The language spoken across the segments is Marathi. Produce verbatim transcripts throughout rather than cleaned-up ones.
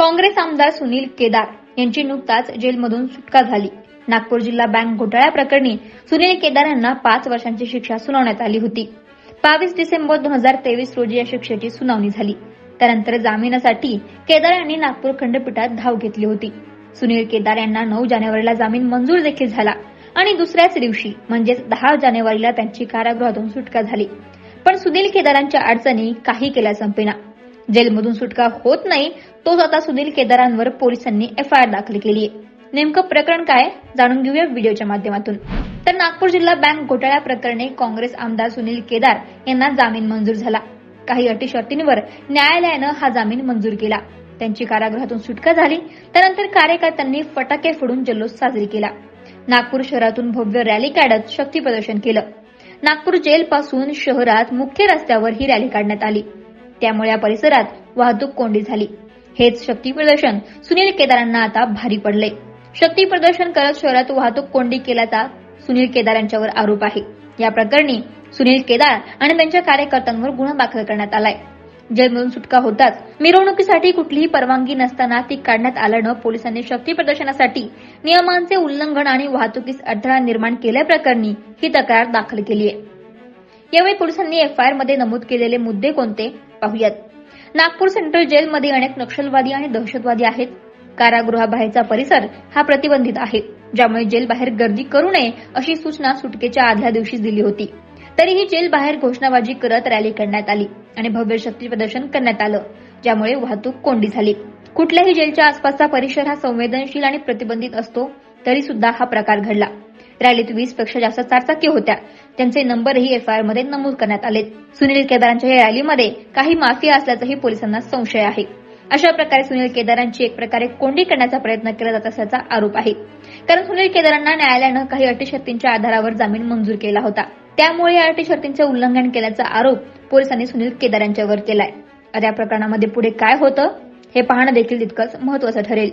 काँग्रेस आमदार सुनील केदार यांची नुकताच जेलमधून सुटका झाली। नागपूर जिल्हा बँक घोटाळा प्रकरणी सुनील केदार यांना पाच वर्षांची शिक्षा सुनावण्यात आली होती। बावीस डिसेंबर दोन हजार तेवीस रोजी या शिक्षेची सुनावणी झाली। त्यानंतर जामिनासाठी केदार यांनी नागपूर खंडपीठात धाव घेतली होती। सुनील केदार यांना नऊ जानेवारीला जामीन मंजूर देखील झाला आणि दुसऱ्याच दिवशी म्हणजेच दहा जानेवारीला त्यांची कारागृहातून सुटका झाली। पण सुनील केदारांच्या अडचणी काही केल्या संपेना। जेलमधून सुटका होत नाही तोच आता सुनील केदारांवर पोलिसांनी एफ आय आर दाखल केली आहे। नेमकं प्रकरण काय जाणून घेऊया व्हिडिओच्या माध्यमातून। तर नागपूर जिल्हा बँक घोटाळा प्रकरणी काँग्रेस आमदार सुनील केदार यांना जामीन मंजूर झाला। काही अटी शर्तींवर न्यायालयानं हा जामीन मंजूर केला। त्यांची कारागृहातून सुटका झाली। त्यानंतर कार्यकर्त्यांनी फटाके फोडून जल्लोष साजरी केला। नागपूर शहरातून भव्य रॅली काढत शक्ती प्रदर्शन केलं। नागपूर जेल पासून शहरात मुख्य रस्त्यावर ही रॅली काढण्यात आली। त्यामुळे या परिसरात वाहतूक कोंडी झाली। हेच शक्ती प्रदर्शन सुनील केदारांना आता भारी पडले। शक्ती प्रदर्शन करत शहरात वाहतूक कोंडी केल्याचा सुनील केदार यांच्यावर आरोप आहे। या प्रकरणी सुनील केदार आणि त्यांच्या कार्यकर्त्यांवर गुन्हा दाखल करण्यात आलाय। जेलमधून सुटका होताच मिरवणुकीसाठी कुठलीही परवानगी नसताना ती काढण्यात आल्यानं पोलिसांनी शक्ती प्रदर्शनासाठी नियमांचे उल्लंघन आणि वाहतुकीस अडथळा निर्माण केल्याप्रकरणी ही तक्रार दाखल केली आहे। यावेळी पोलिसांनी एफ आय आर मध्ये नमूद केलेले मुद्दे कोणते पाहूयात। नागपूर सेंट्रल जेलमध्ये अनेक नक्षलवादी आणि दहशतवादी आहेत। कारागृहाबाहेरचा परिसर हा प्रतिबंधित आहे, ज्यामुळे जेल बाहेर गर्दी करू नये अशी सूचना सुटकेच्या आदल्या दिवशीच दिली होती। तरीही जेल बाहेर घोषणाबाजी करत रॅली करण्यात आली आणि भव्य शक्ती प्रदर्शन करण्यात आलं, ज्यामुळे वाहतूक कोंडी झाली। कुठल्याही जेलच्या आसपासचा परिसर हा संवेदनशील आणि प्रतिबंधित असतो, तरी सुद्धा हा प्रकार घडला। रॅलीत वीस पेक्षा जास्त चारचाकी होत्या, त्यांचे नंबरही एफ आय आर मध्ये नमूद करण्यात आले। सुनील केदारांच्या या रॅलीमध्ये काही माफिया असल्याचाही पोलिसांना संशय आहे। अशा प्रकारे सुनील केदारांची एक प्रकारे कोंडी करण्याचा प्रयत्न केला जात असल्याचा आरोप आहे। कारण सुनील केदारांना न्यायालयानं काही अटी शर्तींच्या आधारावर जामीन मंजूर केला होता। त्यामुळे या अटी शर्तींचे उल्लंघन केल्याचा आरोप पोलिसांनी सुनील केदार यांच्यावर केलाय। आता या प्रकरणामध्ये पुढे काय होतं हे पाहणं देखील तितकंच महत्त्वाचं ठरेल।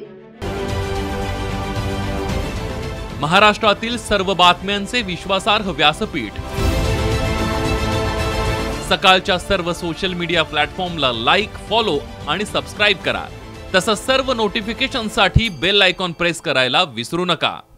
महाराष्ट्रातील सर्व बातम्यांचे विश्वासार्ह व्यासपीठ सकाळच्या सर्व सोशल मीडिया प्लॅटफॉर्मला लाईक, फॉलो आणि सबस्क्राईब करा। तसंच सर्व नोटिफिकेशनसाठी बेल आयकॉन प्रेस करायला विसरू नका।